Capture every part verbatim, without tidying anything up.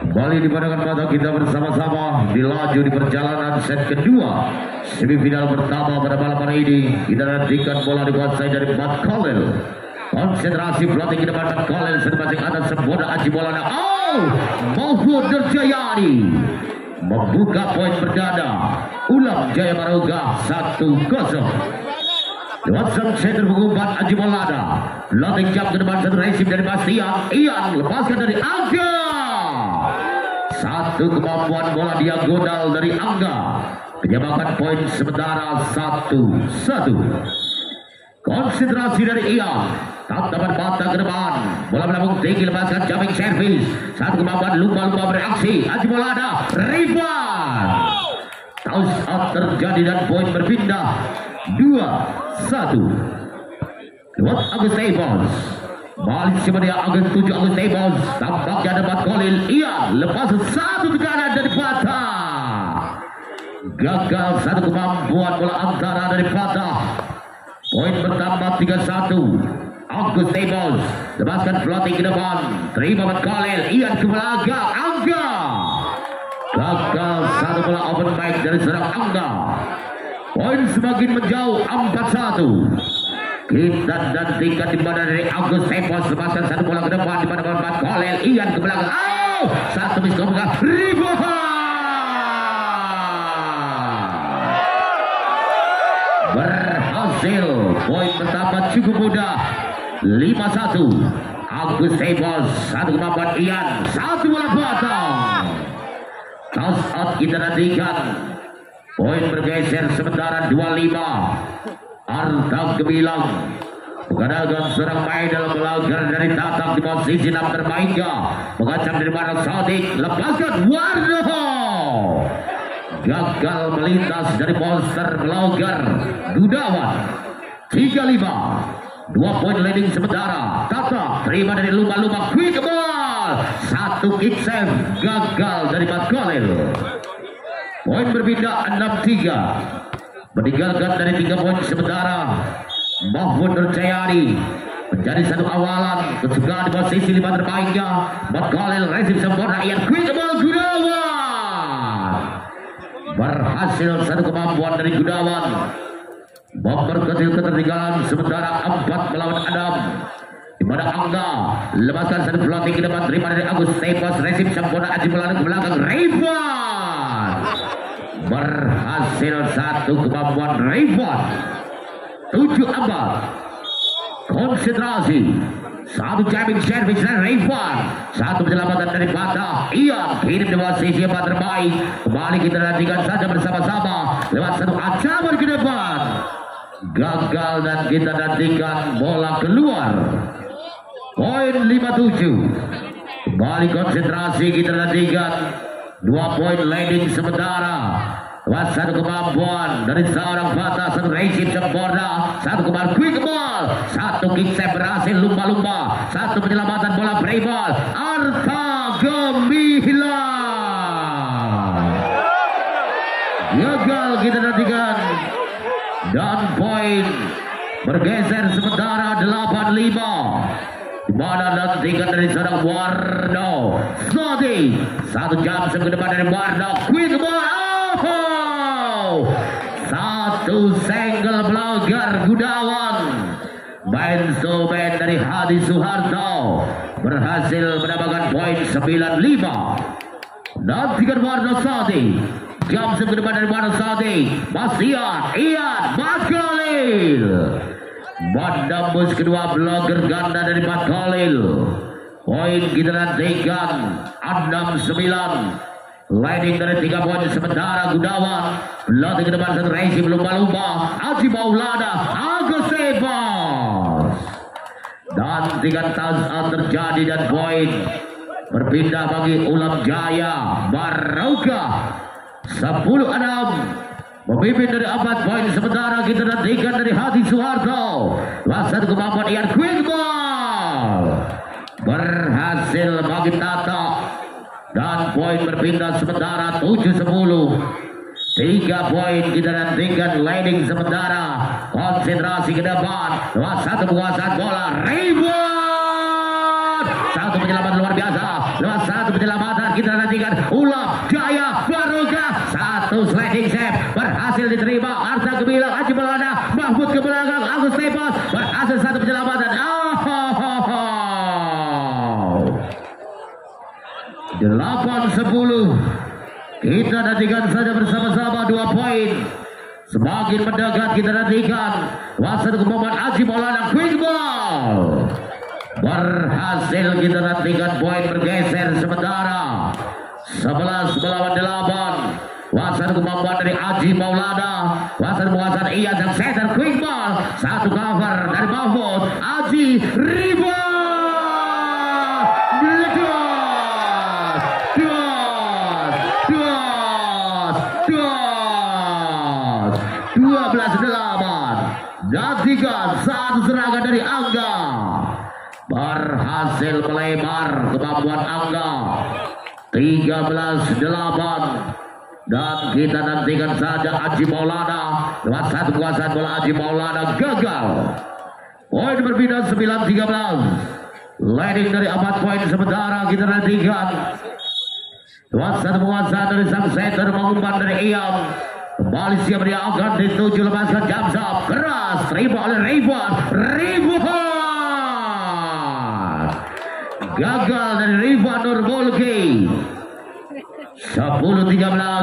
Kembali di pandangan mata kita bersama-sama dilaju di perjalanan set kedua semifinal pertama pada malam hari ini. Kita nantikan bola dikuasai dari Mat Khalil. Konsentrasi pelatih ke depan Mat Khalil sedang atas semboda aji bola. Oh, Mahfud Nurjayani membuka poin perdana. Ulam Jaya Maroga satu kosong. Watson center mengumpat Aji Maulana. Loting jam ke depan satu resim dari Bastian. Ian lepaskan dari Angga. Satu kemampuan bola diagonal dari Angga. Penyamakan poin sementara satu satu. Konsentrasi dari Ian. Tatapan mata ke depan. Bola melambung tinggi lepaskan jamming servis. Satu kemampuan lupa-lupa bereaksi. Aji Maulana. Rebound. Toss out terjadi dan poin berpindah. Dua satu. Lewat Agus Taibons. Balik sebenarnya Agus tujuh Agus Taibons. Tampaknya ada Mat Khalil. Iya, lepas satu tekanan dari Bata. Gagal satu kemampuan bola antara dari Bata. Poin bertambah tiga satu. Agus Taibons lepaskan floating ke depan. Terima Mat Khalil. Iya ke belakang. Angga. Gagal satu bola open mic dari serang Angga. Poin semakin menjauh empat satu. Kita nantikan di mana dari Agus Taibons lepaskan satu bola ke depan di mana Mat Khalil. Ian ke belakang. Oh, satu miskomkan. Rebound. Berhasil. Poin bertambah cukup mudah. lima satu. Agus Taibons satu kemampuan Ian. Satu bola potong. Toss out kita nantikan. Poin bergeser sementara dua lima. Arta Gemilang mengandalkan seorang main dalam melanggar dari tatak di posisi enam terbaiknya. Mengacam dari mana Sadik. Lepaskan Warno. Gagal melintas dari monster melanggar Gudawan. Tiga lima. Dua poin leading sementara. Tata terima dari lumba-lumba. Quick ball. Satu kick save. Gagal dari Mat Khalil. Poin berpindah enam tiga. Meninggalkan dari tiga poin sementara. Mahfud Nurjayani menjadi satu awalan. Kesukaan di posisi lima terbaiknya. Mat Khalil resim sempurna. Ian quick ball Gudawan. Berhasil satu kemampuan dari Gudawan. Memperkecil ketertinggalan sementara empat melawan Adam. Di mana Angga lepaskan satu floating ke depan. Terima dari Agus Taibons resim sempurna. Aji Maulana ke belakang. Rebound. Berhasil satu kemampuan Rebound. Tujuh empat. Konsentrasi. Satu jamming service dan Rebound. Satu penyelamatan dari Bata. Iya, kirim di posisi empat terbaik. Kembali kita nantikan saja bersama-sama lewat satu ancaman ke depan. Gagal dan kita nantikan bola keluar. Poin lima tujuh. Kembali konsentrasi kita nantikan. Dua poin leading sementara. Lewat satu kemampuan dari seorang Bata. Satu resim sempurna. Satu kemampuan quick ball. Satu kick save berhasil lumba-lumba. Satu penyelamatan bola play ball. Arta Gemilang. Gagal kita nantikan. Dan poin bergeser sementara delapan lima. Di mana nantikan dari seorang Warno. Slotty. Satu jam ke depan dari Warno. Quick ball. Oh! Satu single pelanggar Gudawan. Main soben dari Hadi Suharto berhasil mendapatkan poin sembilan lima. Nantikan Warno Slotty. Jam ke depan dari Warno Slotty. Bastian. Ian. Mat Khalil. Menembus kedua blogger ganda dari Mat Khalil. Poin kita nantikan enam sembilan. Leading dari tiga poin sementara Gudawan. Pelatih ke depan satu resim lumba-lumba. Aji Maulana. Agus Taibons. Dan tiga touchdown terjadi dan poin berpindah bagi Ulam Jaya Maroga. Sepuluh enam. Memimpin dari empat poin sementara kita nantikan dari Hadi Suharto. Satu kemampuan Ian quick ball. Berhasil bagi Tata. Dan poin berpindah sementara tujuh sepuluh. Tiga poin kita nantikan leading sementara. Konsentrasi ke depan. Satu penguasaan bola. Rebound. Satu penyelamatan luar biasa. Lewat satu penyelamatan kita nantikan Ulam Jaya Barokah. Satu sliding save berhasil diterima. Arta Gemilang, Haji Maulana, Mahmud ke belakang, Agus Tepos berhasil satu penyelamatan. Oh, oh, oh, oh. delapan sepuluh. Kita nantikan saja bersama-sama dua poin. Semakin mendekat kita nantikan wasit Muhammad Haji Maulana quick ball. Berhasil kita nantikan poin bergeser sementara sebelas melawan delapan. Wasit kemampuan dari Haji Maulana, wasit penguasaan Ian dan center quick ball. Satu cover dari Mahmud Haji Riba. dua belas delapan. Nantikan satu serangan dari Angga. Berhasil melebar kemampuan Angga. tiga belas delapan. Dan kita nantikan saja Haji Maulana lewat satu kuasaan bola. Haji Maulana gagal. Poin berbeda sembilan tiga belas. Leading dari empat poin sementara kita nantikan lewat satu kuasaan dari sang center mengumpan dari Iam. Kembali siap dia akan dituju lepaskan jam-jam keras terima oleh Rifan. Rifan gagal dari Rifan Nurbolki. Sepuluh tiga belas.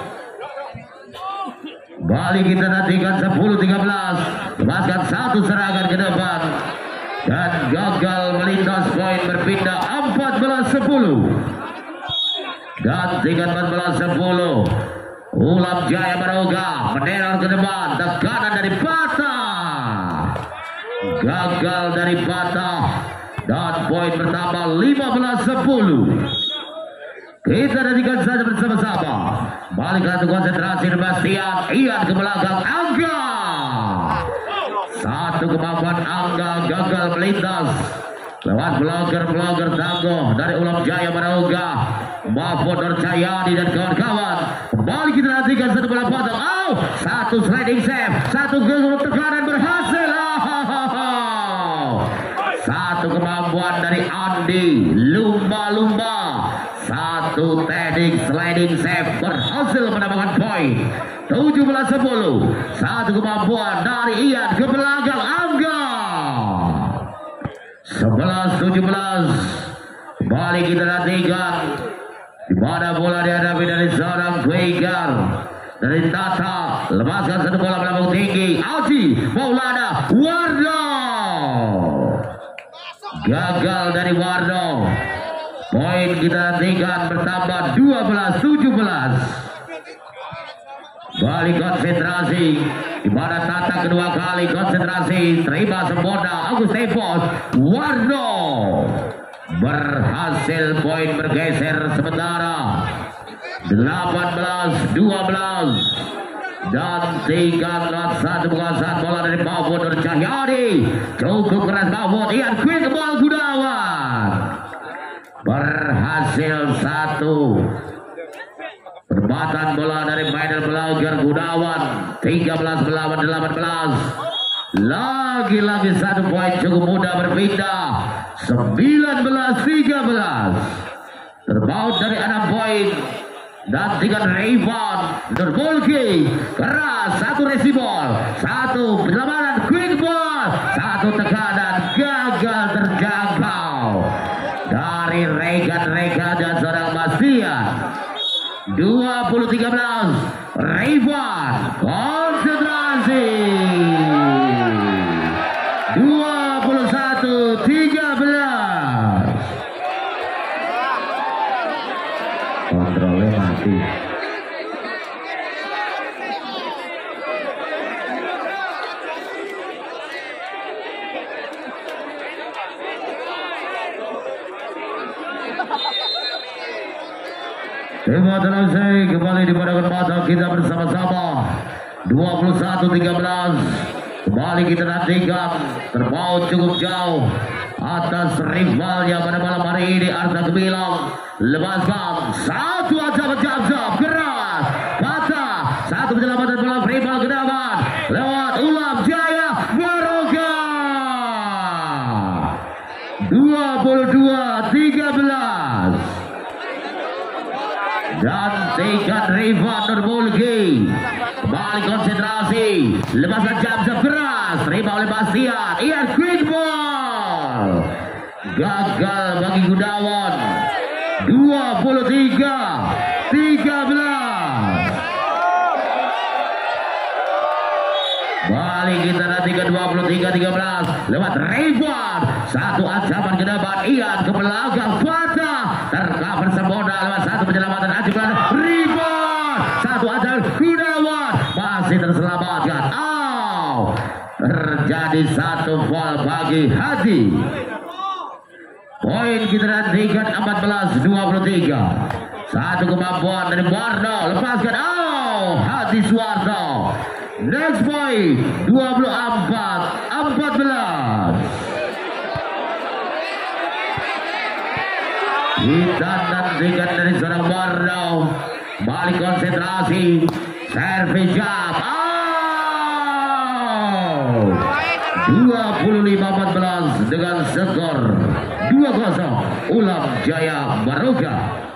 Balik kita nantikan sepuluh tiga belas. Lepaskan satu serangan ke depan dan gagal melintas poin berpindah empat belas sepuluh. Dan tingkat empat belas sepuluh. Ulam Jaya Barokah meneror ke depan, tekanan dari Patah, gagal dari Patah, dan poin bertambah lima belas sepuluh. Kita nantikan saja bersama-sama. Balik satu konsentrasi Bastian Ian ke belakang Angga. Satu kemampuan Angga gagal melintas lewat blogger-blogger tangguh dari Ulam Jaya Barokah. Mahfud Nurcayadi dan kawan-kawan. Kembali kita nantikan satu bola potong. Oh, satu sliding save, satu tekanan berhasil. Oh, satu kemampuan dari Andi lumba-lumba. Satu teknik sliding save berhasil menambahkan poin. tujuh belas sepuluh. Satu kemampuan dari Ian ke belakang Angga. sebelas tujuh belas. Kembali kita nantikan di mana bola dihadapi dari seorang Gwegar dari Tata. Lepaskan satu bola melambung tinggi. Haji Maulana Warno. Gagal dari Warno. Poin kita nantikan bertambah dua belas tujuh belas. Balik konsentrasi di mana Tata kedua kali konsentrasi terima sempurna. Agus Tepos Warno berhasil poin bergeser sementara delapan belas dua belas. Dan tinggal satu penguasaan bola dari Mahmud Nurcahyadi. Cukup keras Mahmud. Ian quick ball Gunawan berhasil satu. Perempatan bola dari Maidel Blogger Gunawan. Tiga belas melawan delapan belas. Lagi-lagi satu poin cukup mudah berpindah. Sembilan belas tiga belas. Terbaut dari enam poin. Dan tiga Rifan Nurbolki keras. Satu resibol, satu penyelamatan quick ball, satu tekanan gagal terjangkau dari rekan-rekan dan seorang Bastian. Dua puluh tiga belas. Rifan konsentrasi. Dua puluh satu tiga belas. Kontrolnya mati. Terima kasih kembali di pada mata kita bersama-sama. Dua puluh satu tiga belas. Kembali kita nantikan terpaut cukup jauh atas rivalnya pada malam hari ini. Arta Gemilang lepaskan satu aja jam-jam keras kata satu penyelamatan bola rival ke depan lewat Ulam Jaya Barokah. Dua puluh dua belas. Dan tiga Riva Nurmulki kembali konsentrasi, lepaskan jam keras, terima oleh Bastian. Ian quick ball gagal bagi Gunawan. Dua puluh tiga tiga belas. Balik kita nanti ke dua puluh tiga tiga belas lewat Rivan. Satu ancaman ke depan, Ian ke belakang, patah tercover Semboda lewat satu penyelamatan ajukan Rivan. Satu ancaman Gunawan masih terselamatkan. Oh, terjadi satu gol bagi Hadi. Poin kita nantikan empat belas dua puluh tiga. Satu kemampuan dari Warno, lepaskan. Oh, Hadi Suwarno. Next point dua puluh empat empat belas. Kita nantikan dari seorang Warno, balik konsentrasi, servis jam. Oh, dua puluh lima empat belas dengan skor dua kosong Ulam Jaya Baroka.